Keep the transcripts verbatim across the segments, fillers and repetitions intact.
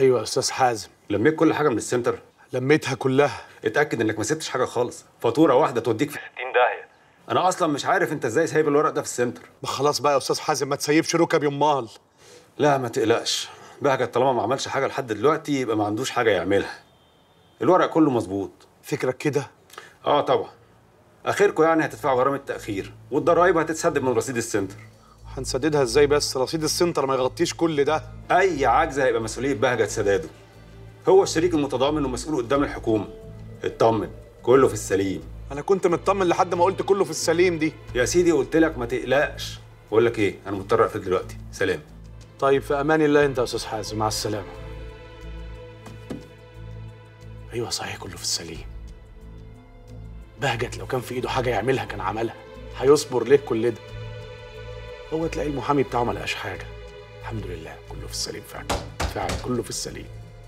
ايوه يا استاذ حازم. لميت كل حاجه من السنتر؟ لميتها كلها. اتاكد انك ما سبتش حاجه خالص، فاتوره واحده توديك في ستين داهيه. انا اصلا مش عارف انت ازاي سايب الورق ده في السنتر. ما خلاص بقى يا استاذ حازم، ما تسيبش ركب يمال. لا ما تقلقش، بهجت طالما ما عملش حاجه لحد دلوقتي يبقى ما عندوش حاجه يعملها. الورق كله مظبوط. فكرك كده؟ اه طبعا. اخركم يعني هتدفعوا غرامه التاخير، والضرايب هتتسدد من رصيد السنتر. هنسددها ازاي بس؟ رصيد السنتر ما يغطيش كل ده. اي عجز هيبقى مسؤوليه بهجت سداده. هو الشريك المتضامن ومسؤول قدام الحكومه. اطمن، كله في السليم. انا كنت مطمن لحد ما قلت كله في السليم دي. يا سيدي قلت لك ما تقلقش. بقول لك ايه، انا مضطر اقفل دلوقتي، سلام. طيب في امان الله انت يا استاذ حازم، مع السلامه. ايوه صحيح كله في السليم. بهجت لو كان في ايده حاجه يعملها كان عملها. هيصبر ليه كل ده؟ هو تلاقي المحامي بتاعه ما لقاش حاجه. الحمد لله كله في السليم فعلا، فعلا كله في السليم.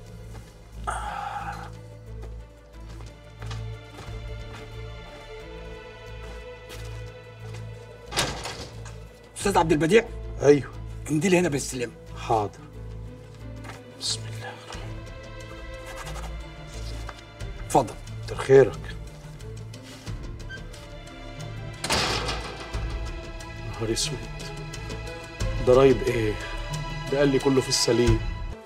استاذ عبد البديع. ايوه. امضي لي هنا بالسلام. حاضر. بسم الله. اتفضل. كتر خيرك. نهار اسود، ضرايب ايه؟ ده قال لي كله في السليم.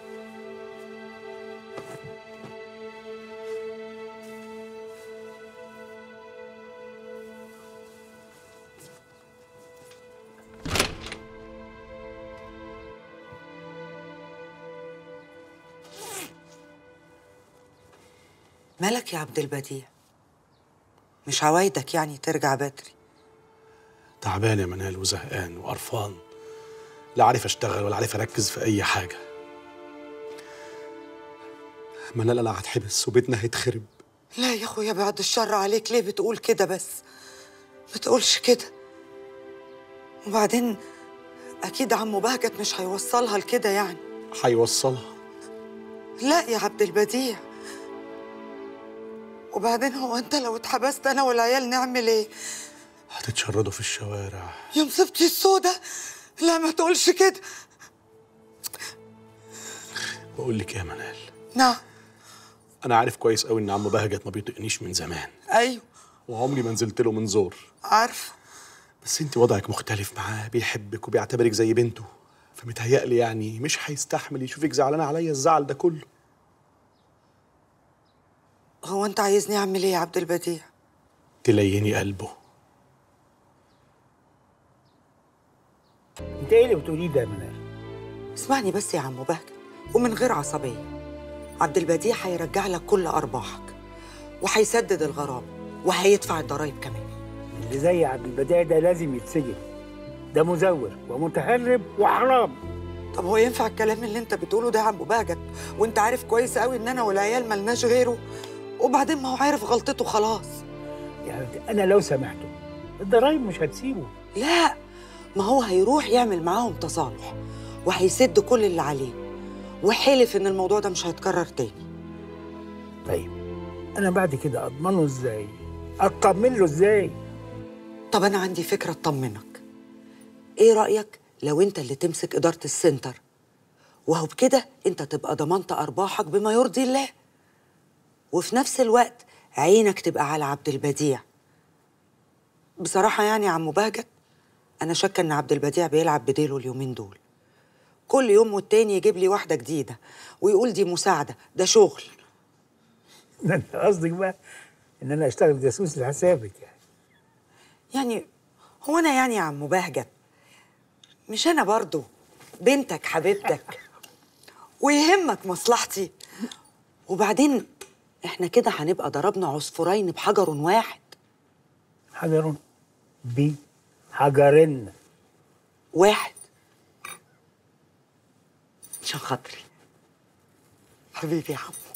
مالك يا عبد البديع؟ مش عوايدك يعني ترجع بدري؟ تعبان يا منال وزهقان وقرفان، لا عارف اشتغل ولا عارف اركز في اي حاجه. منال انا هتحبس وبيتنا هيتخرب. لا يا اخويا بعد الشر عليك، ليه بتقول كده بس؟ ما تقولش كده. وبعدين اكيد عمو بهجت مش هيوصلها لكده يعني. هيوصلها. لا يا عبد البديع، وبعدين هو انت لو اتحبست انا والعيال نعمل ايه؟ هتتشردوا في الشوارع. يا مصيبتي السودة، لا ما تقولش كده. بقول لك يا منال. نعم. انا عارف كويس قوي ان عمو بهجت ما بيطقنيش من زمان. ايوه. وعمري ما نزلت له من زور. عارفه. بس انت وضعك مختلف معاه، بيحبك وبيعتبرك زي بنته، فمتهيألي يعني مش هيستحمل يشوفك زعلانه عليا الزعل ده كله. هو انت عايزني اعمل ايه يا عبد البديع؟ تليني قلبه. انت ايه اللي بتقوليه ده يا منال؟ اسمعني بس يا عمو بهجت ومن غير عصبيه. عبد البديع هيرجع لك كل ارباحك وهيسدد الغرامه وهيدفع الضرايب كمان. اللي زي عبد البديع ده لازم يتسجن، ده مزور ومتهرب وحرام. طب هو ينفع الكلام اللي انت بتقوله ده يا عمو بهجت وانت عارف كويس قوي ان انا والعيال ملناش غيره؟ وبعدين ما هو عارف غلطته خلاص. يعني انا لو سامحته الضرايب مش هتسيبه. لا، ما هو هيروح يعمل معاهم تصالح وهيسد كل اللي عليه، وحلف ان الموضوع ده مش هيتكرر تاني. طيب انا بعد كده اضمنه ازاي؟ اطمن له ازاي؟ طب انا عندي فكره تطمنك. ايه رايك لو انت اللي تمسك اداره السنتر، وهو بكده انت تبقى ضمنت ارباحك بما يرضي الله، وفي نفس الوقت عينك تبقى على عبد البديع. بصراحه يعني يا عمو بهجت انا شاكه ان عبد البديع بيلعب بديله اليومين دول. كل يوم والتاني يجيب لي واحده جديده ويقول دي مساعده، ده شغل. ده انت قصدك بقى ان انا اشتغل جاسوس لحسابك يعني؟ يعني هو انا يعني يا عمو بهجت مش انا برضو بنتك حبيبتك ويهمك مصلحتي؟ وبعدين احنا كده هنبقى ضربنا عصفورين بحجر واحد. حجر بحجرين واحد. عشان خاطري حبيبي يا عمو.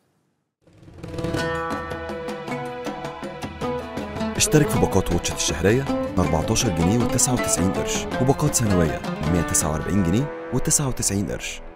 اشترك في باقات واتشت الشهرية ب أربعتاشر جنيه وتسعة وتسعين قرش، وباقات سنوية ب مية وتسعة وأربعين جنيه وتسعة وتسعين قرش.